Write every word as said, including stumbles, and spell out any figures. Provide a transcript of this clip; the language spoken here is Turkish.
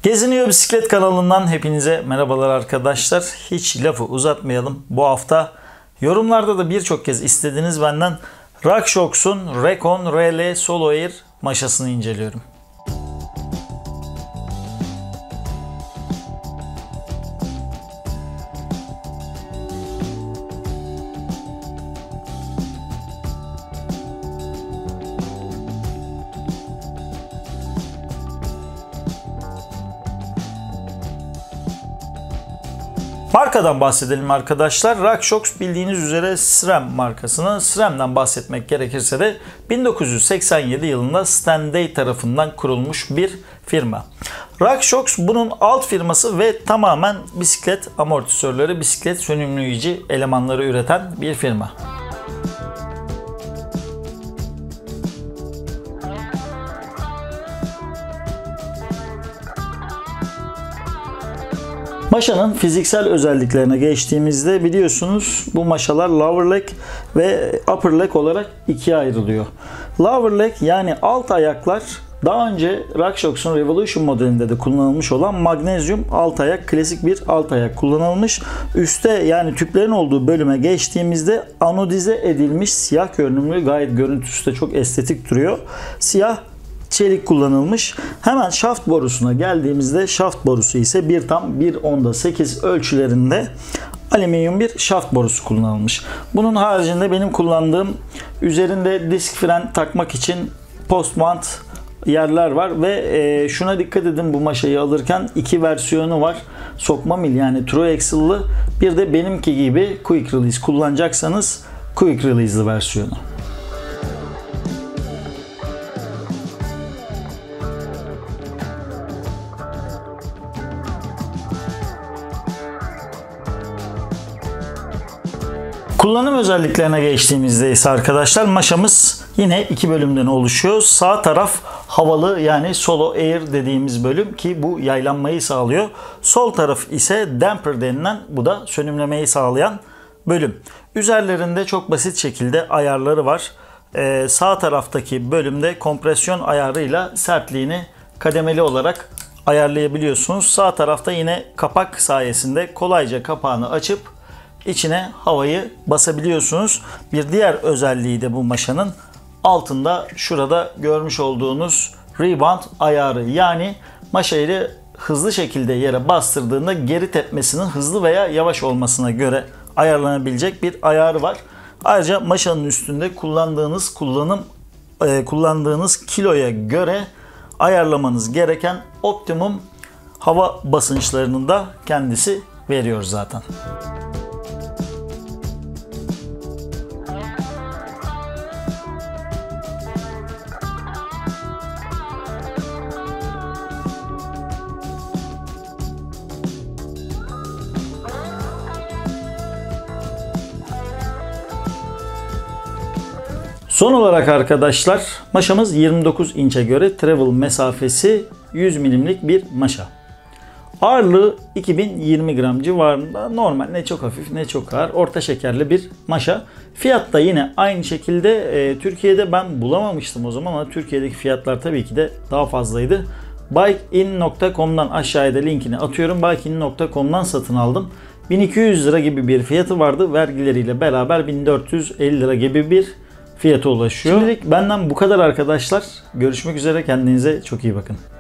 Geziniyor Bisiklet kanalından hepinize merhabalar arkadaşlar. Hiç lafı uzatmayalım. Bu hafta yorumlarda da birçok kez istediğiniz benden RockShox'un Recon R L Solo Air maşasını inceliyorum. Markadan bahsedelim arkadaşlar. RockShox bildiğiniz üzere SRAM markasının. SRAM'dan bahsetmek gerekirse de bin dokuz yüz seksen yedi yılında Stan Day tarafından kurulmuş bir firma. RockShox bunun alt firması ve tamamen bisiklet amortisörleri, bisiklet sönümleyici elemanları üreten bir firma. Maşanın fiziksel özelliklerine geçtiğimizde biliyorsunuz bu maşalar lower leg ve upper leg olarak ikiye ayrılıyor. Lower leg yani alt ayaklar daha önce RockShox'un Revolution modelinde de kullanılmış olan magnezyum alt ayak, klasik bir alt ayak kullanılmış. Üste yani tüplerin olduğu bölüme geçtiğimizde anodize edilmiş siyah görünümlü, gayet görüntüsü de çok estetik duruyor. Siyah çelik kullanılmış. Hemen şaft borusuna geldiğimizde şaft borusu ise bir tam bir onda sekiz ölçülerinde alüminyum bir şaft borusu kullanılmış. Bunun haricinde benim kullandığım üzerinde disk fren takmak için post mount yerler var ve e, şuna dikkat edin, bu maşayı alırken iki versiyonu var. Sokma mil yani true axle'lı, bir de benimki gibi quick release kullanacaksanız quick release'lı versiyonu. Kullanım özelliklerine geçtiğimizde ise arkadaşlar maşamız yine iki bölümden oluşuyor. Sağ taraf havalı yani solo air dediğimiz bölüm ki bu yaylanmayı sağlıyor. Sol taraf ise damper denilen, bu da sönümlemeyi sağlayan bölüm. Üzerlerinde çok basit şekilde ayarları var. Ee, sağ taraftaki bölümde kompresyon ayarıyla sertliğini kademeli olarak ayarlayabiliyorsunuz. Sağ tarafta yine kapak sayesinde kolayca kapağını açıp İçine havayı basabiliyorsunuz. Bir diğer özelliği de bu maşanın altında şurada görmüş olduğunuz rebound ayarı. Yani maşayı hızlı şekilde yere bastırdığında geri tepmesinin hızlı veya yavaş olmasına göre ayarlanabilecek bir ayarı var. Ayrıca maşanın üstünde kullandığınız kullanım e, kullandığınız kiloya göre ayarlamanız gereken optimum hava basınçlarını da kendisi veriyor zaten. Son olarak arkadaşlar maşamız yirmi dokuz inçe göre travel mesafesi yüz milimlik bir maşa. Ağırlığı iki bin yirmi gram civarında, normal, ne çok hafif ne çok ağır, orta şekerli bir maşa. Fiyat da yine aynı şekilde e, Türkiye'de ben bulamamıştım o zaman ama Türkiye'deki fiyatlar tabii ki de daha fazlaydı. bikein nokta com'dan aşağıya da linkini atıyorum. bikein nokta com'dan satın aldım. bin iki yüz lira gibi bir fiyatı vardı. Vergileriyle beraber bin dört yüz elli lira gibi bir fiyata ulaşıyor. Şimdilik benden bu kadar arkadaşlar. Görüşmek üzere. Kendinize çok iyi bakın.